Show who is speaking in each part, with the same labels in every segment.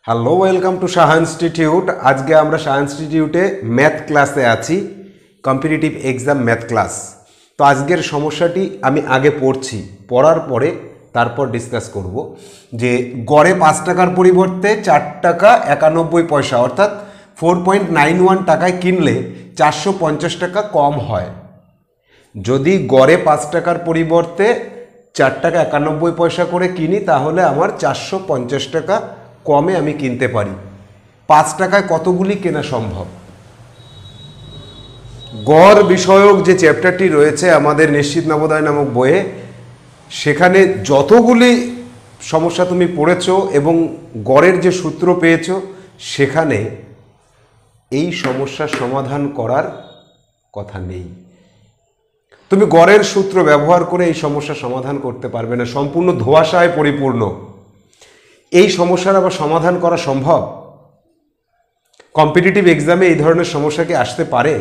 Speaker 1: Hello, welcome to Saha institute. আজকে আমরা সাহা ইনস্টিটিউটে ম্যাথ ক্লাসে আছি, কম্পিটিটিভ এক্সাম ম্যাথ ক্লাস। তো আজকের সমস্যাটি আমি আগে পড়ছি, পড়ার পরে তারপর ডিসকাস করব যে গড়ে 5 টাকার পরিবর্তে 4 টাকা 91 পয়সা অর্থাৎ 4.91 টাকায় কিনলে 450 টাকা কম হয়। যদি গড়ে 5 টাকার পরিবর্তে 4 টাকা 91 পয়সা করে কিনি তাহলে আমার 450 টাকা কমে আমি কিনতে পারি। 5 টাকায় কতগুলি কেনা সম্ভব? গড় বিষয়ক যে চ্যাপ্টারটি রয়েছে আমাদের নিশ্চিত নবোদয় নামক বইয়ে, সেখানে যতগুলি সমস্যা তুমি পড়েছো এবং গড়ের যে সূত্র পেয়েছো, সেখানে এই সমস্যার সমাধান করার কথা নেই। তুমি গড়ের সূত্র ব্যবহার করে এই সমস্যার সমাধান করতে পারবে না, সম্পূর্ণ ধোঁয়াশায় পরিপূর্ণ। এই সমস্যার আবার সমাধান করা সম্ভব? কম্পিটিটিভ এক্সামে এই ধরনের সমস্যা কি আসতে পারে?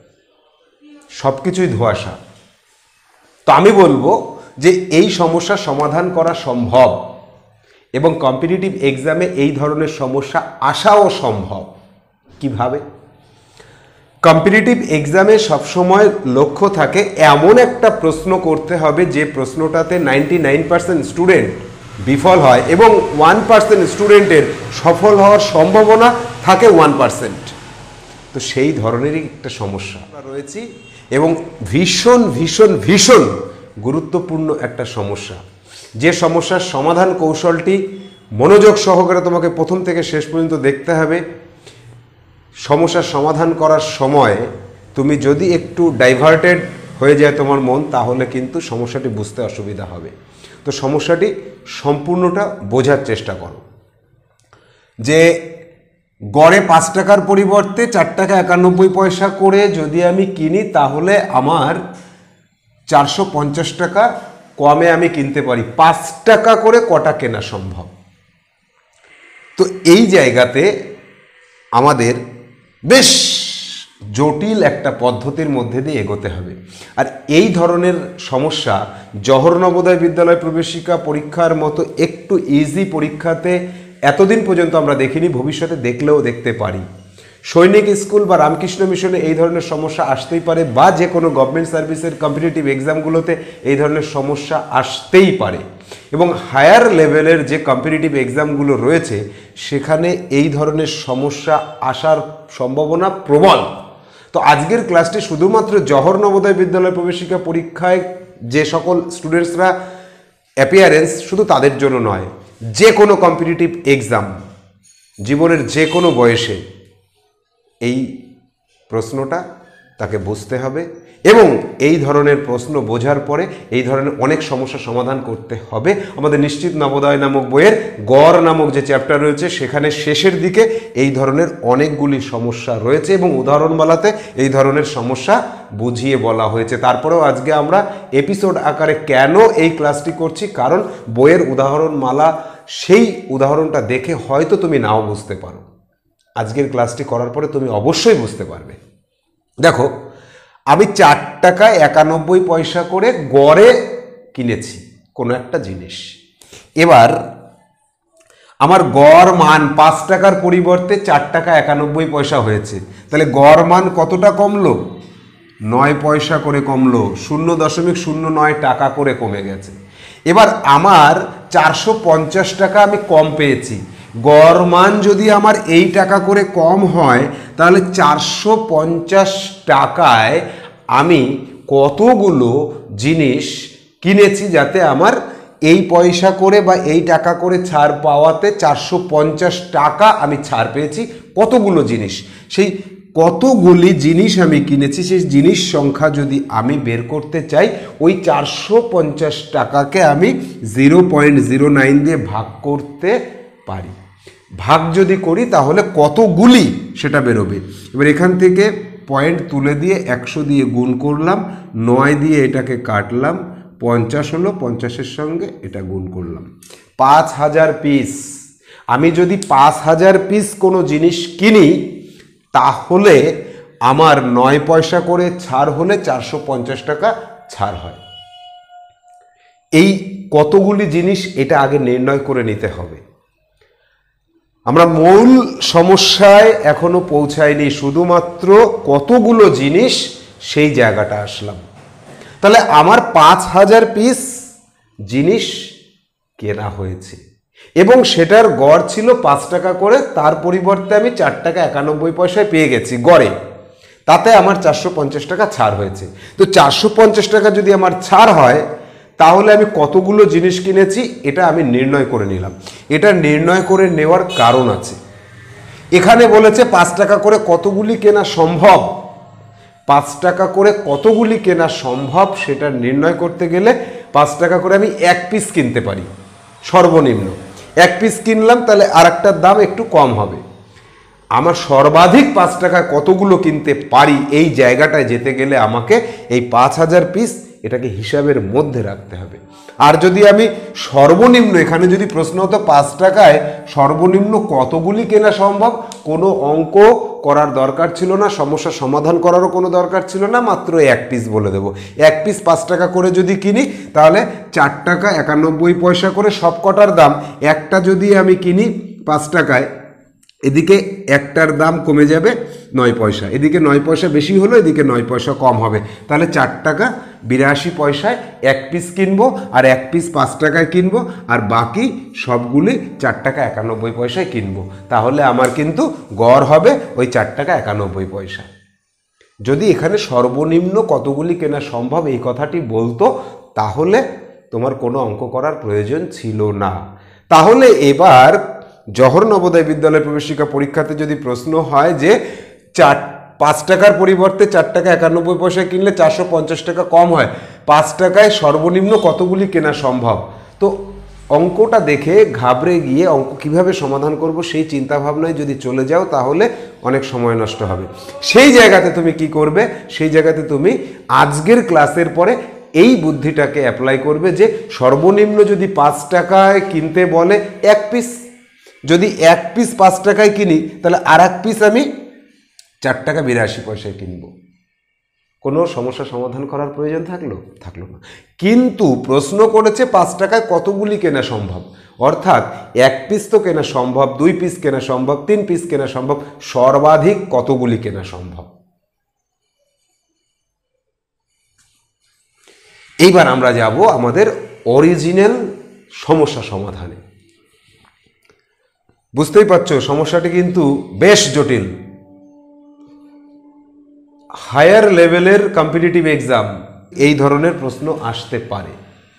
Speaker 1: সব কিছুই ধোঁয়াশা। তো আমি বলবো যে এই সমস্যার সমাধান করা সম্ভব এবং কম্পিটিটিভ এক্সামে এই ধরনের সমস্যা আসাও সম্ভব। কিভাবে? কম্পিটিটিভ এক্সামে সবসময় লক্ষ্য থাকে এমন একটা প্রশ্ন করতে হবে যে প্রশ্নটাতে 99% স্টুডেন্ট বিফল হয় এবং 1% স্টুডেন্টের সফল হওয়ার সম্ভাবনা থাকে 1%। তো সেই ধরনেরই একটা সমস্যা রয়েছে এবং ভীষণ ভীষণ ভীষণ গুরুত্বপূর্ণ একটা সমস্যা। যে সমস্যার সমাধান কৌশলটি মনোযোগ সহকারে তোমাকে প্রথম থেকে শেষ পর্যন্ত দেখতে হবে। সমস্যার সমাধান করার সময় তুমি যদি একটু ডাইভার্টেড হয়ে যায় তোমার মন, তাহলে কিন্তু সমস্যাটি বুঝতে অসুবিধা হবে। তো সমস্যাটি সম্পূর্ণটা বোঝার চেষ্টা করো। যে গড়ে 5 টাকার পরিবর্তে 4 টাকা 91 পয়সা করে যদি আমি কিনি তাহলে আমার 450 টাকা কমে আমি কিনতে পারি। 5 টাকা করে কটা কেনা সম্ভব? তো এই জায়গাতে আমাদের বেশ জটিল একটা পদ্ধতির মধ্যে দিয়ে এগোতে হবে। আর এই ধরনের সমস্যা জওহর নবোদয় বিদ্যালয় প্রবেশিকা পরীক্ষার মতো একটু ইজি পরীক্ষাতে এতদিন পর্যন্ত আমরা দেখিনি, ভবিষ্যতে দেখলেও দেখতে পারি। সৈনিক স্কুল বা রামকৃষ্ণ মিশনে এই ধরনের সমস্যা আসতেই পারে, বা যে কোনো গভর্নমেন্ট সার্ভিসের কম্পিটিটিভ এক্সামগুলোতে এই ধরনের সমস্যা আসতেই পারে। এবং হায়ার লেভেলের যে কম্পিটিটিভ এক্সামগুলো রয়েছে সেখানে এই ধরনের সমস্যা আসার সম্ভাবনা প্রবল। তো আজকের ক্লাসটি শুধুমাত্র জওহর নবোদয় বিদ্যালয় প্রবেশিকা পরীক্ষায় যে সকল স্টুডেন্টসরা অ্যাপিয়ারেন্স, শুধু তাদের জন্য নয়, যে কোনো কম্পিটিটিভ এক্সাম জীবনের যে কোনো বয়সে এই প্রশ্নটা তাকে বুঝতে হবে এবং এই ধরনের প্রশ্ন বোঝার পরে এই ধরনের অনেক সমস্যার সমাধান করতে হবে। আমাদের নিশ্চিত নবোদয় নামক বইয়ের গড় নামক যে চ্যাপ্টার রয়েছে সেখানে শেষের দিকে এই ধরনের অনেকগুলি সমস্যা রয়েছে এবং উদাহরণমালাতে এই ধরনের সমস্যা বুঝিয়ে বলা হয়েছে। তারপরেও আজকে আমরা এপিসোড আকারে কেন এই ক্লাসটি করছি, কারণ বইয়ের উদাহরণমালা সেই উদাহরণটা দেখে হয়তো তুমি নাও বুঝতে পারো। আজকের ক্লাসটি করার পরে তুমি অবশ্যই বুঝতে পারবে। দেখো, আমি 4 টাকা 91 পয়সা করে গড়ে কিনেছি কোনো একটা জিনিস। এবার আমার গড় মান 5 টাকার পরিবর্তে 4 টাকা 91 পয়সা হয়েছে। তাহলে গড় মান কতটা কমলো? 9 পয়সা করে কমলো, 0.09 টাকা করে কমে গেছে। এবার আমার 450 টাকা আমি কম পেয়েছি। গড় মান যদি আমার এই টাকা করে কম হয় তাহলে 450 টাকায় আমি কতগুলো জিনিস কিনেছি যাতে আমার এই পয়সা করে বা এই টাকা করে ছাড় পাওয়াতে 450 টাকা আমি ছাড় পেয়েছি। কতগুলো জিনিস, সেই কতগুলি জিনিস আমি কিনেছি সেই জিনিস সংখ্যা যদি আমি বের করতে চাই, ওই 450 টাকাকে আমি 0.09 দিয়ে ভাগ করতে পারি। ভাগ যদি করি তাহলে কতগুলি সেটা বেরোবে। এবার এখান থেকে পয়েন্ট তুলে দিয়ে 100 দিয়ে গুণ করলাম, 9 দিয়ে এটাকে কাটলাম, 50 হলো, 50-এর সঙ্গে এটা গুণ করলাম, 5000 পিস। আমি যদি 5000 পিস কোনো জিনিস কিনি তাহলে আমার 9 পয়সা করে ছাড় হলে 450 টাকা ছাড় হয়। এই কতগুলি জিনিস এটা আগে নির্ণয় করে নিতে হবে। আমরা মূল সমস্যায় এখনো পৌঁছায়নি, শুধুমাত্র কতগুলো জিনিস সেই জায়গাটা আসলাম। তাহলে আমার 5,000 পিস জিনিস কেনা হয়েছে এবং সেটার গড় ছিল 5 টাকা করে, তার পরিবর্তে আমি 4 টাকা 91 পয়সায় পেয়ে গেছি গড়ে, তাতে আমার 450 টাকা ছাড় হয়েছে। তো 450 টাকা যদি আমার ছাড় হয় তাহলে আমি কতগুলো জিনিস কিনেছি এটা আমি নির্ণয় করে নিলাম। এটা নির্ণয় করে নেওয়ার কারণ আছে। এখানে বলেছে 5 টাকা করে কতগুলি কেনা সম্ভব, 5 টাকা করে কতগুলি কেনা সম্ভব সেটা নির্ণয় করতে গেলে 5 টাকা করে আমি 1 পিস কিনতে পারি সর্বনিম্ন। 1 পিস কিনলাম, তাহলে আর একটার দাম একটু কম হবে। আমার সর্বাধিক 5 টাকায় কতগুলো কিনতে পারি এই জায়গাটায় যেতে গেলে আমাকে এই 5,000 পিস এটাকে হিসাবের মধ্যে রাখতে হবে। আর যদি আমি সর্বনিম্ন, এখানে যদি প্রশ্ন হতো 5 টাকায় সর্বনিম্ন কতগুলি কেনা সম্ভব, কোনো অঙ্ক করার দরকার ছিল না, সমস্যা সমাধান করারও কোনো দরকার ছিল না, মাত্র 1 পিস বলে দেবো। 1 পিস 5 টাকা করে যদি কিনি তাহলে 4 টাকা 91 পয়সা করে সব কটার দাম। একটা যদি আমি কিনি 5 টাকায়, এদিকে একটার দাম কমে যাবে 9 পয়সা, এদিকে 9 পয়সা বেশি হলো, এদিকে 9 পয়সা কম হবে, তাহলে 4 টাকা 82 পয়সায় 1 পিস কিনবো, আর 1 পিস 5 টাকায় কিনবো, আর বাকি সবগুলি 4 টাকা 91 পয়সায় কিনবো। তাহলে আমার কিন্তু গড় হবে ওই 4 টাকা 91 পয়সা। যদি এখানে সর্বনিম্ন কতগুলি কেনা সম্ভব এই কথাটি বলতো তাহলে তোমার কোনো অঙ্ক করার প্রয়োজন ছিল না। তাহলে এবার জওহর নবোদয় বিদ্যালয় প্রবেশিকা পরীক্ষাতে যদি প্রশ্ন হয় যে 5 টাকার পরিবর্তে 4 টাকা 91 পয়সা কিনলে 450 টাকা কম হয়, 5 টাকায় সর্বনিম্ন কতগুলি কেনা সম্ভব, তো অঙ্কটা দেখে ঘাবড়ে গিয়ে অঙ্ক কিভাবে সমাধান করব সেই চিন্তা ভাবনায় যদি চলে যাও তাহলে অনেক সময় নষ্ট হবে। সেই জায়গাতে তুমি কি করবে, সেই জায়গাতে তুমি আজকের ক্লাসের পরে এই বুদ্ধিটাকে অ্যাপ্লাই করবে যে সর্বনিম্ন যদি 5 টাকায় কিনতে বলে 1 পিস, যদি 1 পিস 5 টাকায় কিনি তাহলে আর 1 পিস আমি 4 টাকা 82 পয়সায় কিনবো। কোনো সমস্যা সমাধান করার প্রয়োজন থাকলো না। কিন্তু প্রশ্ন করেছে 5 টাকায় কতগুলি কেনা সম্ভব, অর্থাৎ 1 পিস তো কেনা সম্ভব, 2 পিস কেনা সম্ভব, 3 পিস কেনা সম্ভব, সর্বাধিক কতগুলি কেনা সম্ভব। এইবার আমরা যাব আমাদের অরিজিনাল সমস্যা সমাধানে। বুঝতেই পারছো সমস্যাটি কিন্তু বেশ জটিল। হায়ার লেভেলের কম্পিটিটিভ এক্সাম এই ধরনের প্রশ্ন আসতে পারে।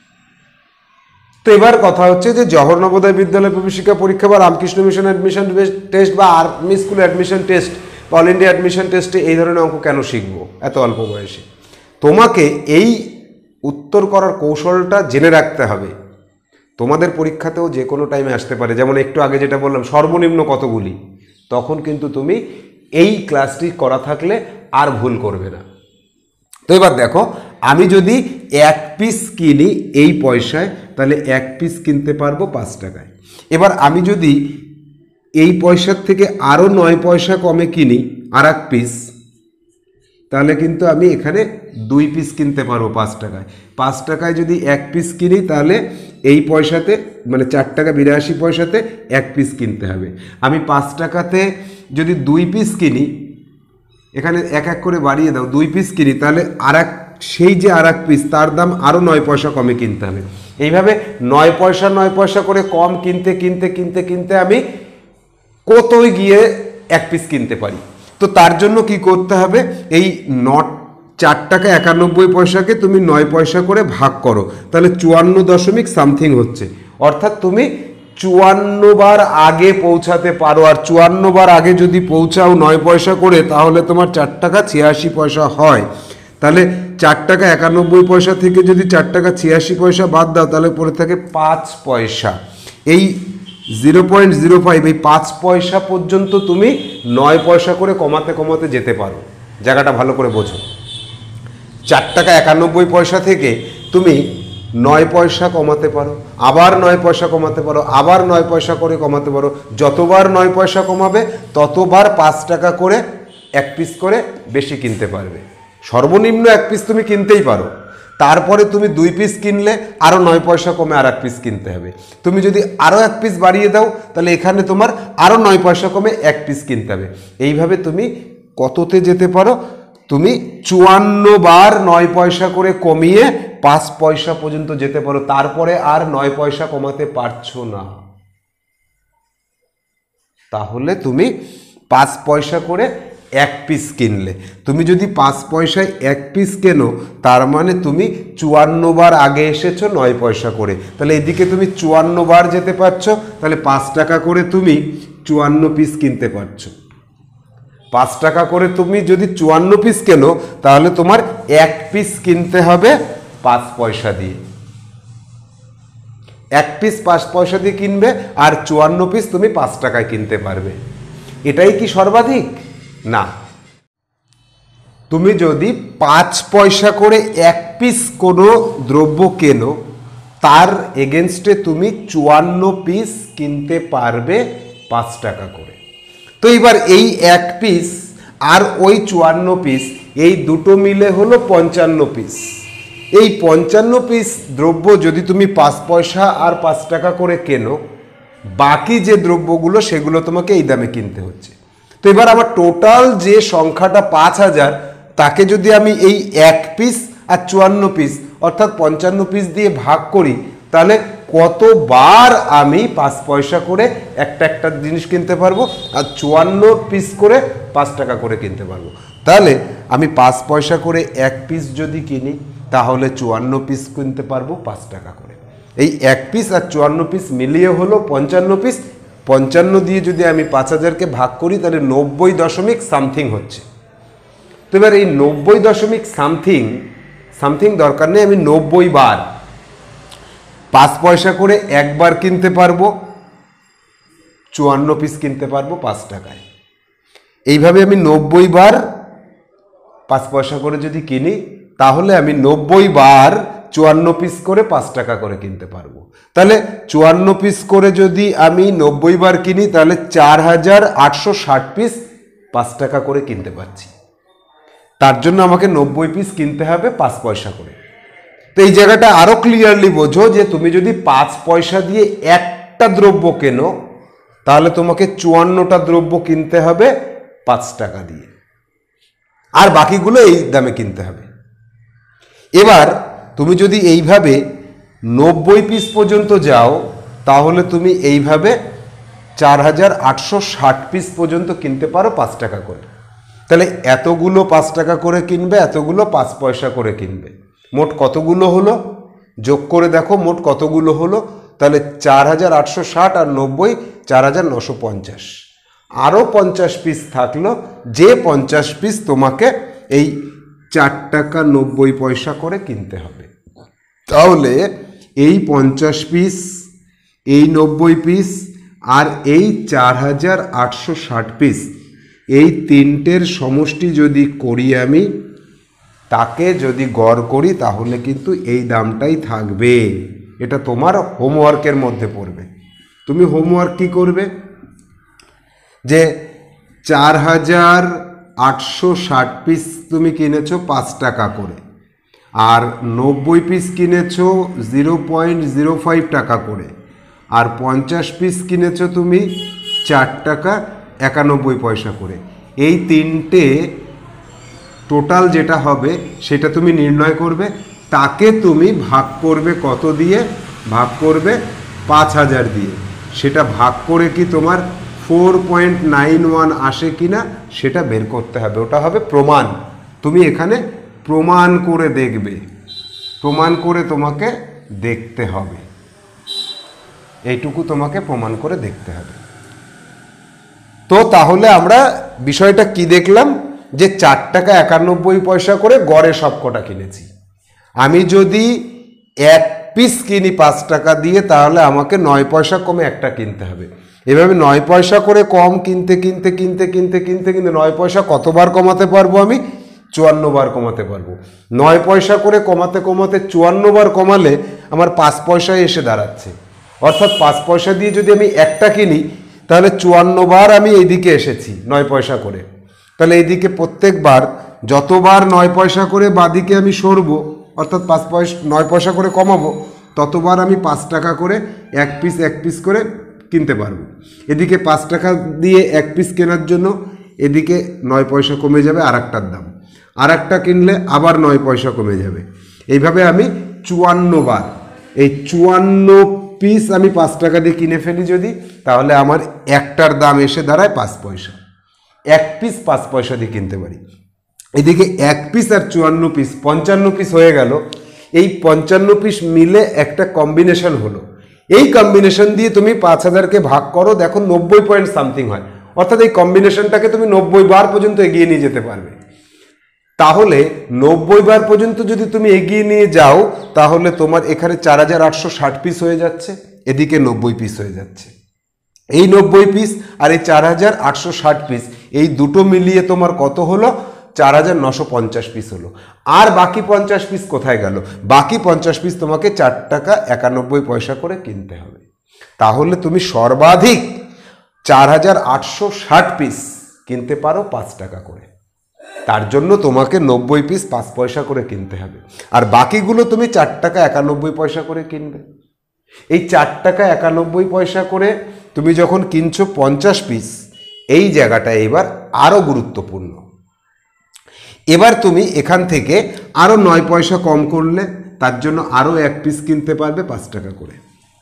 Speaker 1: তো এবার কথা হচ্ছে যে জওহর নবোদয় বিদ্যালয় প্রবেশিকা পরীক্ষা বা রামকৃষ্ণ মিশন অ্যাডমিশন টেস্ট বা আর্মি স্কুল অ্যাডমিশন টেস্ট বা অল ইন্ডিয়া অ্যাডমিশন টেস্টে এই ধরনের অঙ্ক কেন শিখবো এত অল্প বয়সে? তোমাকে এই উত্তর করার কৌশলটা জেনে রাখতে হবে। তোমাদের পরীক্ষাতেও যে কোনো টাইমে আসতে পারে, যেমন একটু আগে যেটা বললাম সর্বনিম্ন কতগুলি, তখন কিন্তু তুমি এই ক্লাসটি করা থাকলে আর ভুল করবে না। তো এবার দেখো, আমি যদি 1 পিস কিনি এই পয়সায় তাহলে 1 পিস কিনতে পারবো 5 টাকায়। এবার আমি যদি এই পয়সার থেকে আরও 9 পয়সা কমে কিনি আর 1 পিস, তাহলে কিন্তু আমি এখানে 2 পিস কিনতে পারবো 5 টাকায়। 5 টাকায় যদি 1 পিস কিনি তাহলে এই পয়সাতে মানে 4 টাকা 82 পয়সাতে 1 পিস কিনতে হবে। আমি 5 টাকাতে যদি 2 পিস কিনি, এখানে 1 করে বাড়িয়ে দাও, 2 পিস কিনি তাহলে সেই যে আর 1 পিস তার দাম আরও 9 পয়সা কমে কিনতে হবে। এইভাবে 9 পয়সা করে কম কিনতে কিনতে কিনতে কিনতে আমি কতই গিয়ে 1 পিস কিনতে পারি। তো তার জন্য কি করতে হবে, এই 4 টাকা 91 পয়সাকে তুমি 9 পয়সা করে ভাগ করো, তাহলে 54 দশমিক সামথিং হচ্ছে, অর্থাৎ তুমি 54 বার আগে পৌঁছাতে পারো। আর 54 বার আগে যদি পৌঁছাও 9 পয়সা করে তাহলে তোমার 4 টাকা 86 পয়সা হয়। তাহলে 4 টাকা 91 পয়সা থেকে যদি 4 টাকা 86 পয়সা বাদ দাও তাহলে পড়ে থাকে 5 পয়সা। এই 0.05 এই 5 পয়সা পর্যন্ত তুমি 9 পয়সা করে কমাতে কমাতে যেতে পারো। জায়গাটা ভালো করে বোঝো। 4 টাকা 91 পয়সা থেকে তুমি 9 পয়সা কমাতে পারো, আবার 9 পয়সা কমাতে পারো, আবার 9 পয়সা করে কমাতে পারো। যতবার 9 পয়সা কমাবে ততবার 5 টাকা করে 1 পিস করে বেশি কিনতে পারবে। সর্বনিম্ন 1 পিস তুমি কিনতেই পারো। তারপরে তুমি 2 পিস কিনলে আরও 9 পয়সা কমে আর 1 পিস কিনতে হবে। তুমি যদি আরও 1 পিস বাড়িয়ে দাও তাহলে এখানে তোমার আরও 9 পয়সা কমে 1 পিস কিনতে হবে। এইভাবে তুমি কততে যেতে পারো? তুমি 54 বার 9 পয়সা করে কমিয়ে 5 পয়সা পর্যন্ত যেতে পারো, তারপরে আর 9 পয়সা কমাতে পারছো না। তাহলে তুমি 5 পয়সা করে 1 পিস কিনলে, তুমি যদি 5 পয়সায় 1 পিস কেনো তার মানে তুমি 54 বার আগে এসেছো 9 পয়সা করে, তাহলে এদিকে তুমি 54 বার যেতে পারছো, তাহলে 5 টাকা করে তুমি 54 পিস কিনতে পারছো। 5 টাকা করে তুমি যদি 54 পিস কেনো তাহলে তোমার 1 পিস কিনতে হবে 5 পয়সা দিয়ে। 1 পিস 5 পয়সা দিয়ে কিনবে আর 54 পিস তুমি 5 টাকায় কিনতে পারবে। এটাই কি সর্বাধিক? না। তুমি যদি 5 পয়সা করে 1 পিস কোনো দ্রব্য কেনো তার এগেনস্টে তুমি 54 পিস কিনতে পারবে 5 টাকা করে। তো এবার এই 1 পিস আর ওই 54 পিস এই দুটো মিলে হলো 55 পিস। এই 55 পিস দ্রব্য যদি তুমি 5 পয়সা আর 5 টাকা করে কেনো, বাকি যে দ্রব্যগুলো সেগুলো তোমাকে এই দামে কিনতে হচ্ছে। তো এবার আমার টোটাল যে সংখ্যাটা 5000, তাকে যদি আমি এই 1 পিস আর 54 পিস অর্থাৎ 55 পিস দিয়ে ভাগ করি তাহলে কতবার আমি 5 পয়সা করে একটা জিনিস কিনতে পারবো আর 54 পিস করে 5 টাকা করে কিনতে পারবো। তাহলে আমি 5 পয়সা করে 1 পিস যদি কিনি তাহলে 54 পিস কিনতে পারবো 5 টাকা করে। এই 1 পিস আর 54 পিস মিলিয়ে হলো 55 পিস। 55 দিয়ে যদি আমি 5000কে ভাগ করি তাহলে 90 দশমিক সামথিং হচ্ছে। তো এবার এই 90 দশমিক সামথিং দরকার নেই, আমি 90 বার 5 পয়সা করে একবার কিনতে পারবো, 54 পিস কিনতে পারবো 5 টাকায়। এইভাবে আমি 90 বার 5 পয়সা করে যদি কিনি তাহলে আমি 90 বার 54 পিস করে 5 টাকা করে কিনতে পারবো। তাহলে 54 পিস করে যদি আমি 90 বার কিনি তাহলে 4860 পিস 5 টাকা করে কিনতে পারছি। তার জন্য আমাকে 90 পিস কিনতে হবে 5 পয়সা করে। তো এই জায়গাটা আরো ক্লিয়ারলি বোঝো যে তুমি যদি 5 পয়সা দিয়ে একটা দ্রব্য কেনো তাহলে তোমাকে 54টা দ্রব্য কিনতে হবে 5 টাকা দিয়ে, আর বাকিগুলো এই দামে কিনতে হবে। এবার তুমি যদি এইভাবে 90 পিস পর্যন্ত যাও তাহলে তুমি এইভাবে 4860 পিস পর্যন্ত কিনতে পারো 5 টাকা করে। তাহলে এতগুলো 5 টাকা করে কিনবে, এতগুলো 5 পয়সা করে কিনবে, মোট কতগুলো হলো? যোগ করে দেখো মোট কতগুলো হলো। তাহলে 4860 আর 90 4950, আরও 50 পিস থাকলো, যে 50 পিস তোমাকে এই 4 টাকা 90 পয়সা করে কিনতে হবে। তাহলে এই 50 পিস, এই 90 পিস আর এই 4860 পিস, এই তিনটের সমষ্টি যদি করি আমি, তাকে যদি গড় করি তাহলে কিন্তু এই দামটাই থাকবে। এটা তোমার হোমওয়ার্কের মধ্যে পড়বে। তুমি হোমওয়ার্ক কি করবে? যে 4860 পিস তুমি কিনেছো 5 টাকা করে, আর 90 পিস কিনেছো 0.05 টাকা করে, আর 50 পিস কিনেছো তুমি 4 টাকা 91 পয়সা করে। এই তিনটে টোটাল যেটা হবে সেটা তুমি নির্ণয় করবে, তাকে তুমি ভাগ করবে কত দিয়ে? ভাগ করবে 5000 দিয়ে। সেটা ভাগ করে কি তোমার 4.91 আসে কিনা সেটা বের করতে হবে। ওটা হবে প্রমাণ। তুমি এখানে প্রমাণ করে দেখবে, প্রমাণ করে তোমাকে দেখতে হবে, এইটুকু তোমাকে প্রমাণ করে দেখতে হবে। তো তাহলে আমরা বিষয়টা কি দেখলাম? যে 4 টাকা 91 পয়সা করে গড়ে সবকটা কিনেছি। আমি যদি 1 পিস কিনি 5 টাকা দিয়ে তাহলে আমাকে 9 পয়সা কমে একটা কিনতে হবে। এভাবে 9 পয়সা করে কম কিনতে 9 পয়সা কতবার কমাতে পারবো? আমি 54 বার কমাতে পারবো। 9 পয়সা করে কমাতে 54 বার কমালে আমার 5 পয়সায় এসে দাঁড়াচ্ছে। অর্থাৎ 5 পয়সা দিয়ে যদি আমি একটা কিনি তাহলে 54 বার আমি এইদিকে এসেছি 9 পয়সা করে। তাহলে এইদিকে প্রত্যেকবার যতবার 9 পয়সা করে বাদিকে আমি সরবো অর্থাৎ 9 পয়সা করে কমাবো, ততবার আমি 5 টাকা করে এক পিস করে কিনতে পারবো। এদিকে 5 টাকা দিয়ে এক পিস কেনার জন্য এদিকে 9 পয়সা কমে যাবে আর একটার দাম, আর একটা কিনলে আবার 9 পয়সা কমে যাবে। এইভাবে আমি 54 বার, এই 54 পিস আমি 5 টাকা দিয়ে কিনে ফেলি যদি, তাহলে আমার একটার দাম এসে দাঁড়ায় 5 পয়সা। এক পিস 5 পয়সা দিয়ে কিনতে পারি। এদিকে এক পিস আর 54 পিস 55 পিস হয়ে গেল। এই 55 পিস মিলে একটা কম্বিনেশন হলো। এই কম্বিনেশন দিয়ে তুমি 5000কে ভাগ করো, দেখো 90 পয়েন্ট সামথিং হয়। অর্থাৎ এই কম্বিনেশনটাকে তুমি 90 বার পর্যন্ত এগিয়ে নিয়ে যেতে পারবে। তাহলে 90 বার পর্যন্ত যদি তুমি এগিয়ে নিয়ে যাও, তাহলে তোমার এখানে 4860 পিস হয়ে যাচ্ছে, এদিকে 90 পিস হয়ে যাচ্ছে। এই 90 পিস আর এই 4860 পিস, এই দুটো মিলিয়ে তোমার কত হলো? 4950 পিস হলো। আর বাকি 50 পিস কোথায় গেল? বাকি 50 পিস তোমাকে 4 টাকা 91 পয়সা করে কিনতে হবে। তাহলে তুমি সর্বাধিক 4860 পিস কিনতে পারো 5 টাকা করে। তার জন্য তোমাকে 90 পিস 5 পয়সা করে কিনতে হবে, আর বাকিগুলো তুমি 4 টাকা 91 পয়সা করে কিনবে। এই 4 টাকা 91 পয়সা করে তুমি যখন কিনছো 50 পিস, এই জায়গাটা এবার আরও গুরুত্বপূর্ণ। এবার তুমি এখান থেকে আরও 9 পয়সা কম করলে তার জন্য আরও এক পিস কিনতে পারবে 5 টাকা করে।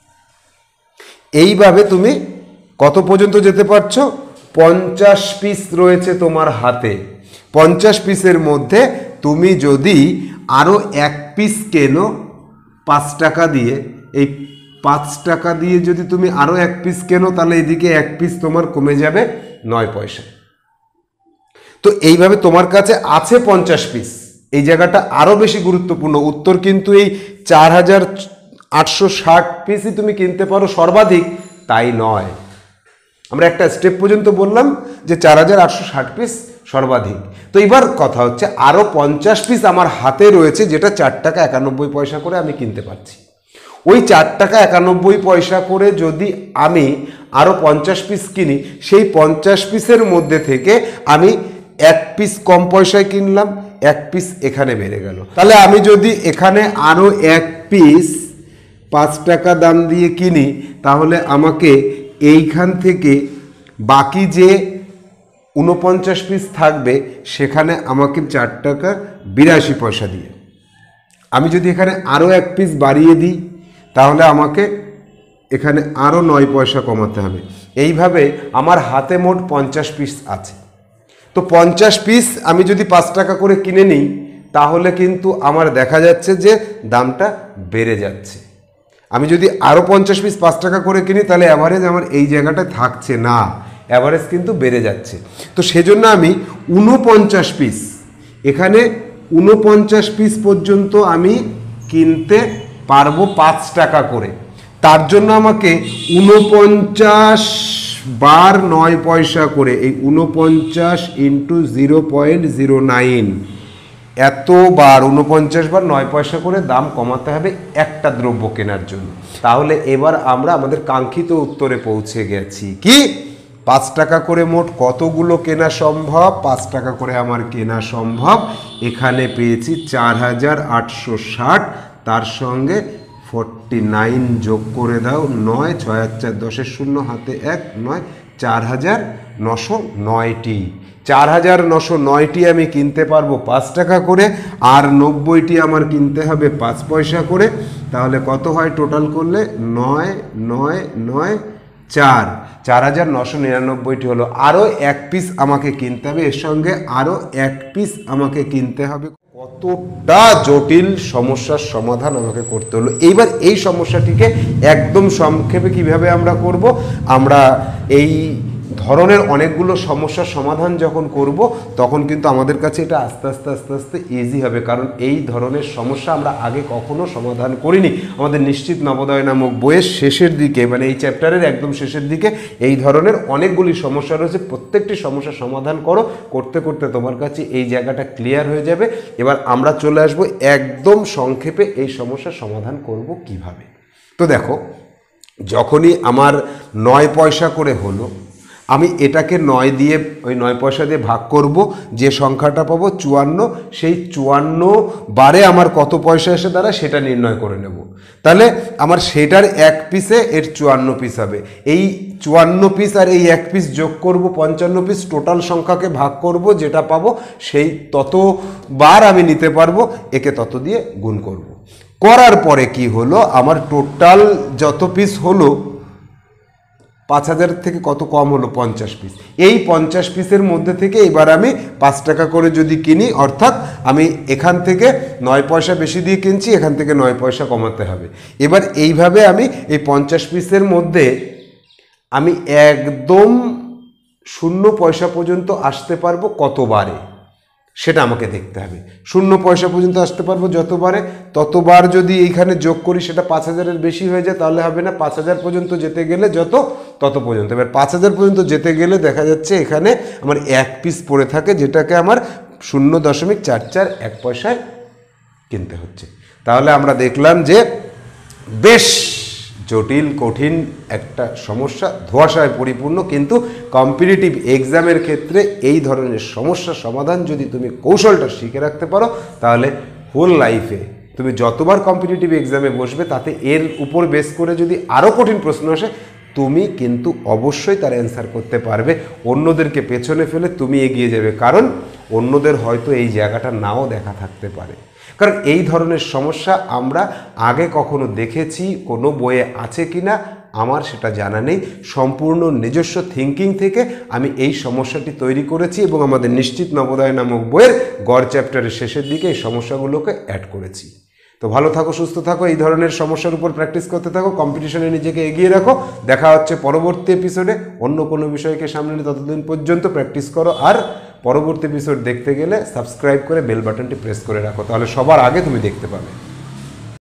Speaker 1: এইভাবে তুমি কত পর্যন্ত যেতে পারছো? 50 পিস রয়েছে তোমার হাতে। 50 পিসের মধ্যে তুমি যদি আরও এক পিস কেনো 5 টাকা দিয়ে, এই 5 টাকা দিয়ে যদি তুমি আরও এক পিস কেনো, তাহলে এদিকে এক পিস তোমার কমে যাবে 9 পয়সা। তো এইভাবে তোমার কাছে আছে 50 পিস। এই জায়গাটা আরও বেশি গুরুত্বপূর্ণ। উত্তর কিন্তু এই 4860 পিসই তুমি কিনতে পারো সর্বাধিক, তাই নয়। আমরা একটা স্টেপ পর্যন্ত বললাম যে 4860 পিস সর্বাধিক। তো এবার কথা হচ্ছে আরও 50 পিস আমার হাতে রয়েছে, যেটা 4 টাকা 91 পয়সা করে আমি কিনতে পারছি। ওই 4 টাকা 91 পয়সা করে যদি আমি আরও 50 পিস কিনি, সেই 50 পিসের মধ্যে থেকে আমি এক পিস কম পয়সায় কিনলাম, এক পিস এখানে বেড়ে গেল। তাহলে আমি যদি এখানে আরও এক পিস 5 টাকা দাম দিয়ে কিনি, তাহলে আমাকে এইখান থেকে বাকি যে 49 পিস থাকবে সেখানে আমাকে 4 টাকা 82 পয়সা দিয়ে, আমি যদি এখানে আরও এক পিস বাড়িয়ে দিই, তাহলে আমাকে এখানে আরও 9 পয়সা কমাতে হবে। এইভাবে আমার হাতে মোট 50 পিস আছে। তো 50 পিস আমি যদি 5 টাকা করে কিনে নিই, তাহলে কিন্তু আমার দেখা যাচ্ছে যে দামটা বেড়ে যাচ্ছে। আমি যদি আরও 50 পিস 5 টাকা করে কিনি, তাহলে অ্যাভারেজ আমার এই জায়গাটা থাকছে না, অ্যাভারেজ কিন্তু বেড়ে যাচ্ছে। তো সেজন্য আমি 49 পিস, এখানে 49 পিস পর্যন্ত আমি কিনতে পারবো 5 টাকা করে। তার জন্য আমাকে 49 বার 9 পয়সা করে, এই 49 ইন্টু 0.09, এতবার 49 বার 9 পয়সা করে দাম কমাতে হবে একটা দ্রব্য কেনার জন্য। তাহলে এবার আমরা আমাদের কাঙ্ক্ষিত উত্তরে পৌঁছে গেছি। কি 5 টাকা করে মোট কতগুলো কেনা সম্ভব? 5 টাকা করে আমার কেনা সম্ভব। এখানে পেয়েছি 4860, তার সঙ্গে 49 যোগ করে দাও, 9, 6 আর 4 10, 0 হাতে 1, 9, 4909টি। 4909টি আমি কিনতে পারবো 5 টাকা করে, আর 90টি আমার কিনতে হবে 5 পয়সা করে। তাহলে কত হয় টোটাল করলে? 9, 9, 9, 4, 4999টি হলো। আরও এক পিস আমাকে কিনতে হবে, এর সঙ্গে আরও এক পিস আমাকে কিনতে হবে। কতটা জটিল সমস্যার সমাধান আমাকে করতে হলো। এইবার এই সমস্যাটিকে একদম সংক্ষেপে কিভাবে আমরা করব? আমরা এই ধরনের অনেকগুলো সমস্যার সমাধান যখন করব, তখন কিন্তু আমাদের কাছে এটা আস্তে আস্তে ইজি হবে, কারণ এই ধরনের সমস্যা আমরা আগে কখনো সমাধান করিনি। আমাদের নিশ্চিত নবোদয় নামক বইয়ের শেষের দিকে, মানে এই চ্যাপ্টারের একদম শেষের দিকে এই ধরনের অনেকগুলি সমস্যা রয়েছে। প্রত্যেকটি সমস্যার সমাধান করতে করতে তোমার কাছে এই জায়গাটা ক্লিয়ার হয়ে যাবে। এবার আমরা চলে আসব একদম সংক্ষেপে এই সমস্যার সমাধান করব কিভাবে। তো দেখো, যখনই আমার 9 পয়সা করে হলো, আমি এটাকে 9 দিয়ে, ওই 9 পয়সা দিয়ে ভাগ করব, যে সংখ্যাটা পাবো 54, সেই 54 বারে আমার কত পয়সা এসে দাঁড়ায় সেটা নির্ণয় করে নেব। তাহলে আমার সেটার 1 পিসে এর 54 পিস হবে। এই 54 পিস আর এই 1 পিস যোগ করব 55 পিস, টোটাল সংখ্যাকে ভাগ করব, যেটা পাবো সেই ততবার আমি নিতে পারবো, একে তত দিয়ে গুণ করব। করার পরে কি হলো, আমার টোটাল যত পিস হলো 5000 থেকে কত কম হলো, 50 পিস। এই 50 পিসের মধ্যে থেকে এবার আমি 5 টাকা করে যদি কিনি, অর্থাৎ আমি এখান থেকে 9 পয়সা বেশি দিয়ে কিনছি, এখান থেকে 9 পয়সা কমাতে হবে। এবার এইভাবে আমি এই 50 পিসের মধ্যে আমি একদম 0 পয়সা পর্যন্ত আসতে পারবো কতবারে, সেটা আমাকে দেখতে হবে। 0 পয়সা পর্যন্ত আসতে পারবো যতবারে, ততবার যদি এইখানে যোগ করি সেটা 5000-এর বেশি হয়ে যায়, তাহলে হবে না। 5000 পর্যন্ত যেতে গেলে তত পর্যন্ত। এবার 5000 পর্যন্ত যেতে গেলে দেখা যাচ্ছে এখানে আমার 1 পিস পড়ে থাকে, যেটাকে আমার 0.441 পয়সায় কিনতে হচ্ছে। তাহলে আমরা দেখলাম যে বেশ জটিল কঠিন একটা সমস্যা, ধোঁয়াশায় পরিপূর্ণ, কিন্তু কম্পিটিটিভ এক্সামের ক্ষেত্রে এই ধরনের সমস্যার সমাধান যদি তুমি কৌশলটা শিখে রাখতে পারো, তাহলে হোল লাইফে তুমি যতবার কম্পিটিটিভ এক্সামে বসবে, তাতে এর উপর বেস করে যদি আরও কঠিন প্রশ্ন আসে, তুমি কিন্তু অবশ্যই তার অ্যান্সার করতে পারবে। অন্যদেরকে পেছনে ফেলে তুমি এগিয়ে যাবে, কারণ অন্যদের হয়তো এই জায়গাটা নাও দেখা থাকতে পারে। কারণ এই ধরনের সমস্যা আমরা আগে কখনো দেখেছি, কোনো বইয়ে আছে কিনা আমার সেটা জানা নেই। সম্পূর্ণ নিজস্ব থিঙ্কিং থেকে আমি এই সমস্যাটি তৈরি করেছি এবং আমাদের নিশ্চিত নবোদয় নামক বইয়ের গড় চ্যাপ্টারের শেষের দিকে এই সমস্যাগুলোকে অ্যাড করেছি। তো ভালো থাকো, সুস্থ থাকো, এই ধরনের সমস্যার উপর প্র্যাকটিস করতে থাকো, কম্পিটিশনে নিজেকে এগিয়ে রাখো। দেখা হচ্ছে পরবর্তী এপিসোডে অন্য কোনো বিষয়কে সামনে নিয়ে। ততদিন পর্যন্ত প্র্যাকটিস করো, আর পরবর্তী এপিসোড দেখতে গেলে সাবস্ক্রাইব করে বেল বাটনটি প্রেস করে রাখো, তাহলে সবার আগে তুমি দেখতে পাবে।